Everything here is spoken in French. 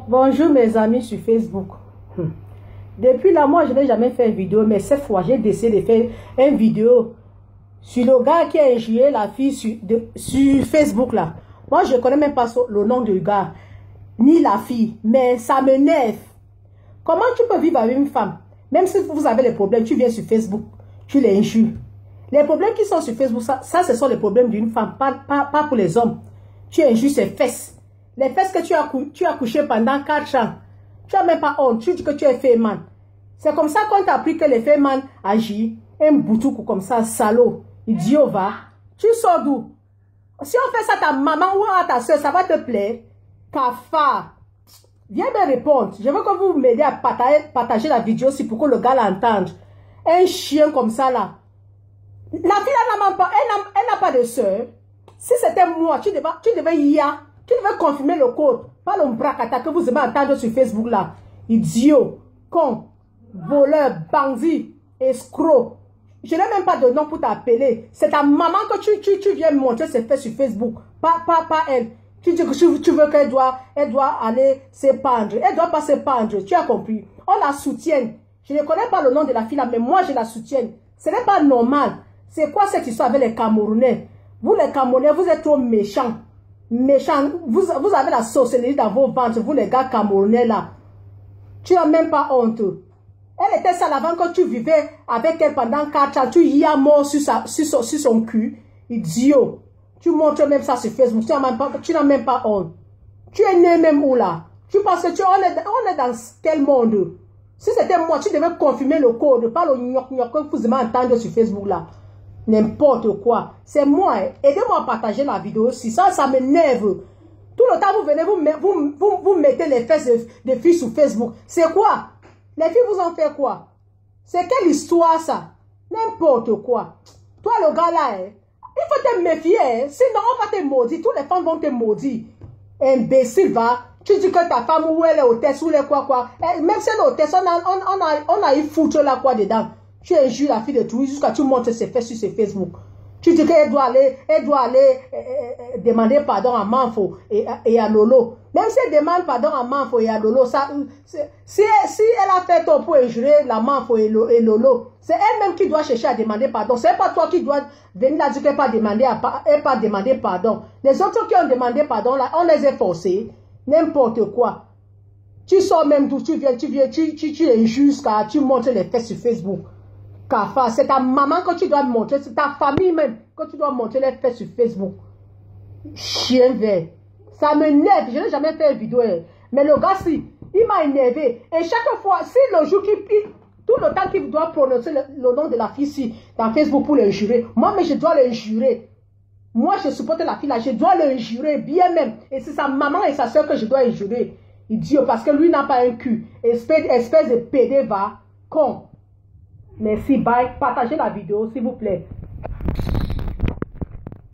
Bonjour mes amis sur Facebook. Depuis là, moi je n'ai jamais fait une vidéo, mais cette fois j'ai décidé de faire une vidéo sur le gars qui a injurié la fille sur Facebook là. Moi je ne connais même pas le nom du gars, ni la fille, mais ça m'énerve. Comment tu peux vivre avec une femme, même si vous avez des problèmes, tu viens sur Facebook, tu les injures. Les problèmes qui sont sur Facebook, ça ce sont les problèmes d'une femme, pas pour les hommes. Tu injures ses fesses. Les fesses que tu as couché pendant 4 ans. Tu n'as même pas honte. Tu dis que tu es féman. C'est comme ça qu'on t'a appris que les féman agissent. Un boutoukou comme ça, salaud. Idiot, va. Tu sors d'où? Si on fait ça à ta maman ou à ta soeur, ça va te plaire. Cafard. Viens me répondre. Je veux que vous m'aidiez à partager la vidéo aussi pour que le gars l'entende. Un chien comme ça là. La fille n'a même pas, elle n'a pas de soeur. Si c'était moi, tu devais y aller. Tu devais confirmer le code. Pas le bracata que vous aimez entendre sur Facebook là. Idiot, con, voleur, bandit, escroc. Je n'ai même pas de nom pour t'appeler. C'est ta maman que tu viens montrer ses faits sur Facebook. Pas elle. Tu dis que tu veux qu'elle doit aller se pendre. Elle ne doit pas se pendre. Tu as compris. On la soutient. Je ne connais pas le nom de la fille là, mais moi je la soutiens. Ce n'est pas normal. C'est quoi cette histoire avec les Camerounais? Vous les Camerounais, vous êtes trop méchants. Méchant, vous avez la sorcellerie dans vos ventres, vous les gars camerounais là. Tu n'as même pas honte. Elle était sale avant que tu vivais avec elle pendant 4 ans. Tu y as mort sur son cul. Idiot. Tu montres même ça sur Facebook. Tu n'as même pas honte. Tu es né même où là? Tu penses que on est dans quel monde? Si c'était moi, tu devais confirmer le code. Pas le gnoc que vous aimez entendre sur Facebook là. N'importe quoi. C'est moi. Aidez-moi à partager la vidéo. Si ça m'énerve. Tout le temps, vous venez, vous mettez les fesses de filles sur Facebook. C'est quoi? Les filles vous en fait quoi? C'est quelle histoire ça? N'importe quoi. Toi, le gars là, il faut te méfier. Sinon, on va te maudire. Toutes les femmes vont te maudire. Imbécile, va. Tu dis que ta femme, où elle est hôtesse, ou elle est quoi. Même si elle est hôtesse, on a eu foutre là quoi dedans. Tu injures la fille de tout jusqu'à tu montres ses fesses sur ses Facebook. Tu dis qu'elle doit aller demander pardon à Manfo et à Lolo. Même si elle demande pardon à Manfo et à Lolo, si elle a fait tort pour injurer la Manfo et Lolo, c'est elle-même qui doit chercher à demander pardon. C'est pas toi qui dois venir là dire qu'elle n'a pas demandé pardon. Les autres qui ont demandé pardon, là, on les a forcés. N'importe quoi. Tu sors même d'où tu viens, tu injures, tu montres les fesses sur Facebook. C'est ta maman que tu dois montrer, c'est ta famille même que tu dois montrer les faits sur Facebook. Chien vert. Ça m'énerve, je n'ai jamais fait une vidéo. Mais le gars, si, il m'a énervé. Et chaque fois, si le jour tout le temps qu'il doit prononcer le nom de la fille ici, dans Facebook pour l'injurer, moi, mais je dois l'injurer. Moi, je supporte la fille là, je dois l'injurer bien même. Et c'est sa maman et sa soeur que je dois injurer. Idiot, parce que lui n'a pas un cul. Espèce de pédé va, con. Merci, bye. Partagez la vidéo, s'il vous plaît.